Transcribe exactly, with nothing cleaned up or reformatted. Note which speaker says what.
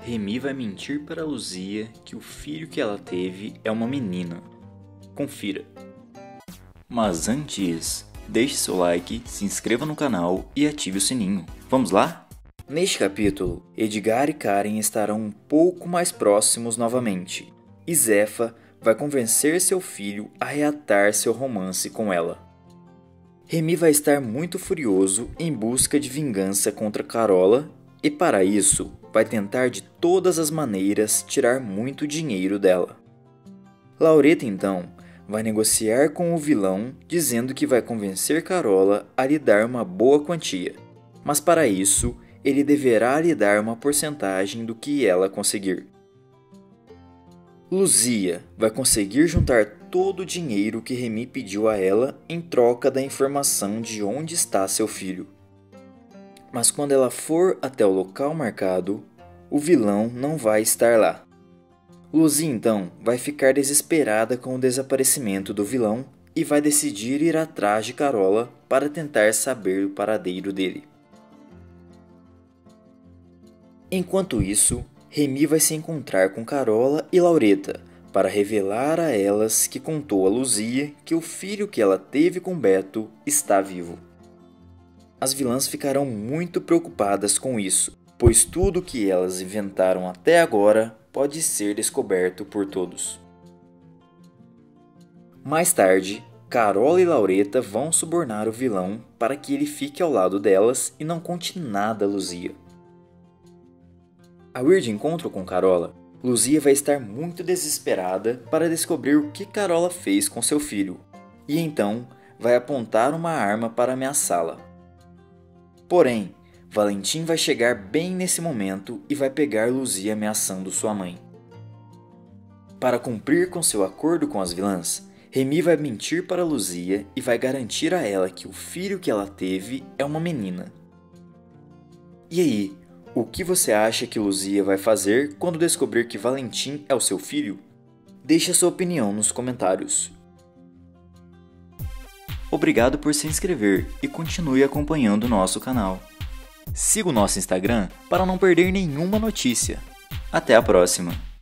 Speaker 1: Remy vai mentir para Luzia que o filho que ela teve é uma menina. Confira. Mas antes, deixe seu like, se inscreva no canal e ative o sininho. Vamos lá? Neste capítulo, Edgar e Karen estarão um pouco mais próximos novamente, e Zefa vai convencer seu filho a reatar seu romance com ela. Remy vai estar muito furioso em busca de vingança contra Carola e, para isso, vai tentar de todas as maneiras tirar muito dinheiro dela. Laureta, então, vai negociar com o vilão dizendo que vai convencer Carola a lhe dar uma boa quantia, mas para isso ele deverá lhe dar uma porcentagem do que ela conseguir. Luzia vai conseguir juntar todo o dinheiro que Remy pediu a ela em troca da informação de onde está seu filho. Mas quando ela for até o local marcado, o vilão não vai estar lá. Luzia então vai ficar desesperada com o desaparecimento do vilão e vai decidir ir atrás de Carola para tentar saber o paradeiro dele. Enquanto isso, Remy vai se encontrar com Carola e Laureta para revelar a elas que contou a Luzia que o filho que ela teve com Beto está vivo. As vilãs ficarão muito preocupadas com isso, pois tudo que elas inventaram até agora pode ser descoberto por todos. Mais tarde, Carola e Laureta vão subornar o vilão para que ele fique ao lado delas e não conte nada a Luzia. Ao ir de encontro com Carola, Luzia vai estar muito desesperada para descobrir o que Carola fez com seu filho, e então vai apontar uma arma para ameaçá-la. Porém, Valentim vai chegar bem nesse momento e vai pegar Luzia ameaçando sua mãe. Para cumprir com seu acordo com as vilãs, Remy vai mentir para Luzia e vai garantir a ela que o filho que ela teve é uma menina. E aí, o que você acha que Luzia vai fazer quando descobrir que Valentim é o seu filho? Deixe a sua opinião nos comentários. Obrigado por se inscrever e continue acompanhando o nosso canal. Siga o nosso Instagram para não perder nenhuma notícia. Até a próxima!